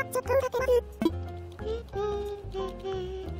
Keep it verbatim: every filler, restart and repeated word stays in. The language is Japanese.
ちょっとだけ待つ。